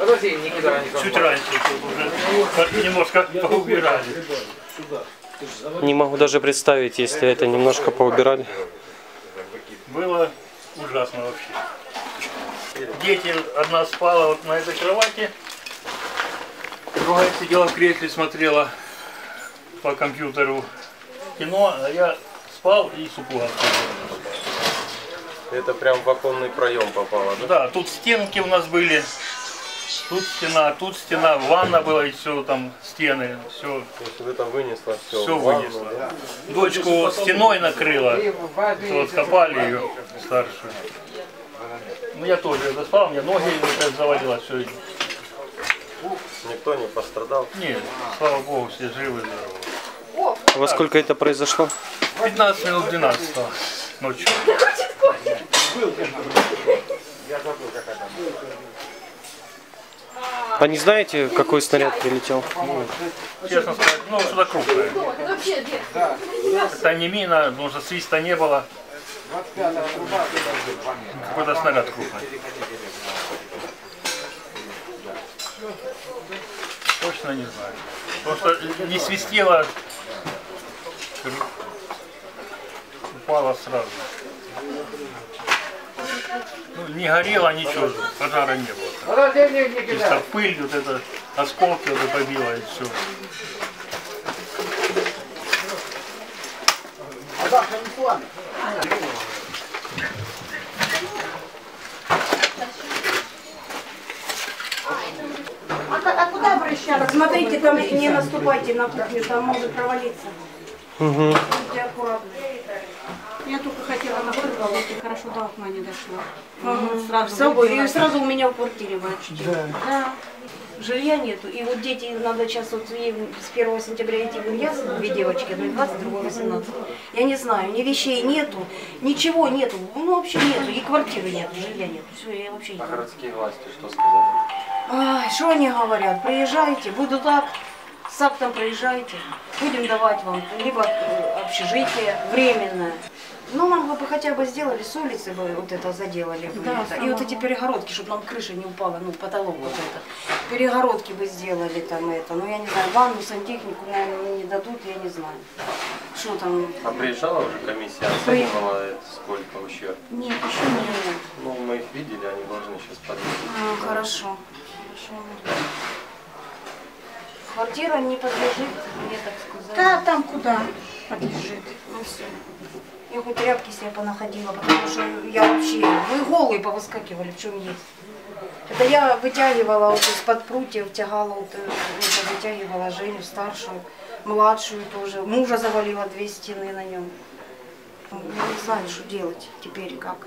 чуть раньше тут уже немножко поубирали. Не могу даже представить, если это немножко поубирали. Было ужасно вообще. Дети, одна спала вот на этой кровати, другая сидела в кресле, смотрела по компьютеру кино, а я спал и супруга. Это прям в оконный проем попало, да? Да, тут стенки у нас были, тут стена, ванна была и все там, стены, все. То есть это вынесло все. Все вынесло. Да. Дочку стеной накрыла, вот копали ее старшую. Ну я тоже доспал, мне ноги завалило все. Никто не пострадал? Нет, слава богу, все живы, здоровы. Во сколько это произошло? 15 минут 12 ночью. А не знаете, какой снаряд прилетел? Ну, честно сказать, ну что-то крупное. Это не мина, потому что свиста не было. Какой-то снаряд крупный. Точно не знаю. Потому что не свистело, упало сразу. Ну, не горело ничего, пожара не было. Чисто пыль, вот это, осколки вот это побило и все. А куда обращаться? Смотрите, там не наступайте на кухню, там может провалиться. Угу. Будьте аккуратны. Я только хотела на вырвала, и хорошо до окна не дошла. Сразу с собой, и сразу у меня в квартире вычутила. Да. Жилья нету. И вот дети, надо сейчас вот с 1 сентября идти в Ильяс, 2 девочки, одной 20, другой 18. Я не знаю, ни вещей нету, ничего нету, ну вообще нету, и квартиры нету, жилья нету. Все, я вообще не А городские власти что сказали? Ай, что они говорят? Приезжайте, буду так, с актом приезжайте, будем давать вам либо общежитие временное. Ну, нам бы хотя бы сделали с улицы, бы вот это заделали бы. Да, это. И вот эти перегородки, чтобы нам крыша не упала, ну, потолок вот этот. Перегородки бы сделали там это. Ну, я не знаю, ванну, сантехнику, наверное, не дадут, я не знаю. Что там? А приезжала уже комиссия, оценивала сколько ущерб? Нет, еще нет. Ну, мы их видели, они должны сейчас подъехать. А, хорошо. Хорошо. Квартира не подлежит, мне так сказать. Да, там куда подлежит. Ну все. Я хоть тряпки себе понаходила, потому что я вообще, мы голые повыскакивали, в чем есть. Это я вытягивала вот из-под прутьев, тягала, вот, это вытягивала Женю старшую, младшую тоже. Мужа завалила 2 стены на нем. Я не знаю, что делать теперь, как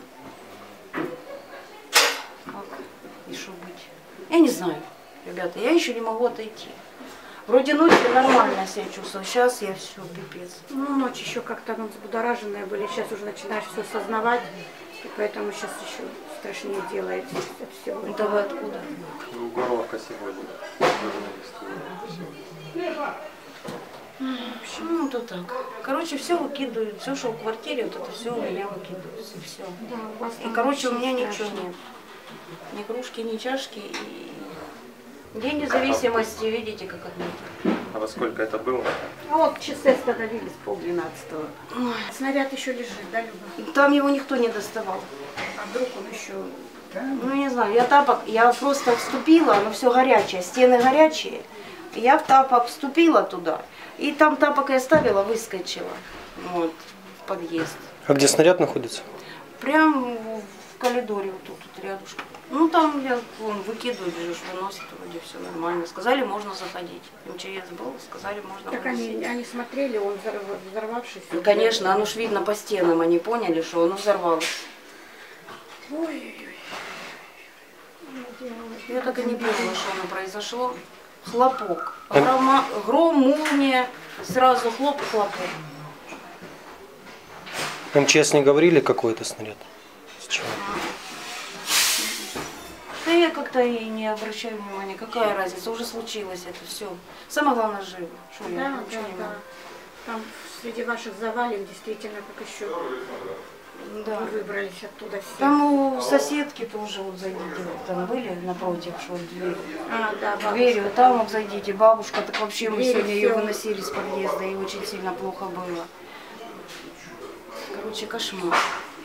и что быть. Я не знаю, ребята, я еще не могу отойти. Вроде ночью нормально себя чувствую, сейчас я все, пипец. Ну, ночь еще как-то взбудораженные были, сейчас уже начинаешь все осознавать, и поэтому сейчас еще страшнее делается все. Это вы откуда? Уголовка сегодня. Ну, то так. Короче, все выкидывают, все, что в квартире, вот это все у меня выкидывается, все. Да, у вас И, там короче, у меня очень ничего страшно. нет. Ни кружки, ни чашки. И день независимости, видите, как отметили. А во сколько это было? А вот часы остановились 11:30. Снаряд еще лежит, да, Люба? Там его никто не доставал. А вдруг он еще... Ну, не знаю, я просто вступила, оно все горячее, стены горячие. Я в тапок вступила туда, и там тапок я оставила, выскочила, вот, в подъезд. А где снаряд находится? Прям в коридоре вот тут рядышком. Ну, там он выкидывает, выносит, вроде все нормально. Сказали, можно заходить. МЧС был, сказали, можно Так выносить. они смотрели, он взорвавшийся. Ну, конечно, оно ж видно по стенам, они поняли, что оно взорвалось. Ой-ой-ой. Я так и не поняла, что оно произошло. Хлопок. Гром, молния, сразу хлоп и хлопок. МЧС не говорили, какой это снаряд? С чего? Да я как-то и не обращаю внимания, какая разница, уже случилось это все. Самое главное живо. Что я Да, вообще да, не да. могу. Там среди ваших завалин действительно как еще Да. Вы выбрались оттуда все. Там у соседки тоже вот зайдите, вот там были напротив, что вот дверь. Да, Двери, вот там вот зайдите, бабушка, так вообще мы Двери сегодня ее всё. выносили с подъезда, и очень сильно плохо было. Короче, кошмар.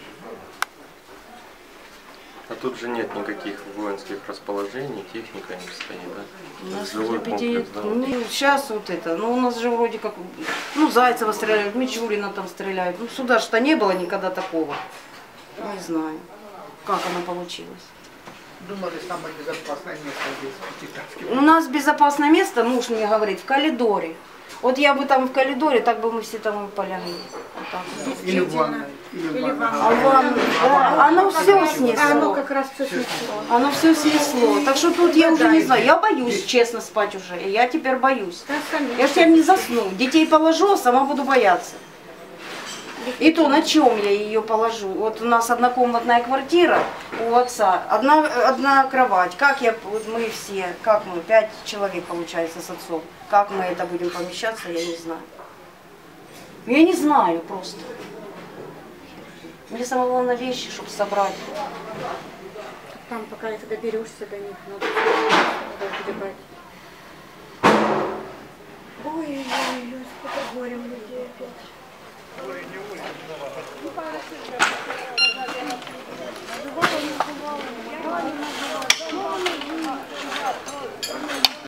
А тут же нет никаких воинских расположений, техника не стоит, да? У нас Жилой комплекс, да? сейчас вот это, ну у нас же вроде как, ну Зайцева стреляют, Мичурина там стреляют. Ну сюда что не было никогда такого. Не знаю, как оно получилось. Думали, самое безопасное место здесь, в Пятихатке. У нас безопасное место, муж мне говорит, в коридоре. Вот я бы там в коридоре, так бы мы все там и полягли. Вот так вот. Или в ванной. Или в ванной. А ванну, да, оно все снесло. Оно как раз все снесло. Оно все снесло. Так что тут я уже не знаю. Я боюсь, честно, спать уже. И я теперь боюсь. Я же не засну. Детей положу, а сама буду бояться. И то на чем я ее положу? Вот у нас однокомнатная квартира у отца, одна кровать. Как я, вот мы все, как мы, 5 человек получается с отцом. Как мы это будем помещаться, я не знаю. Я не знаю просто. Мне самое главное вещи, чтобы собрать. Там, пока ты доберешься до них, надо погребать. Ой-ой-ой, сколько горем людей опять. Бывало,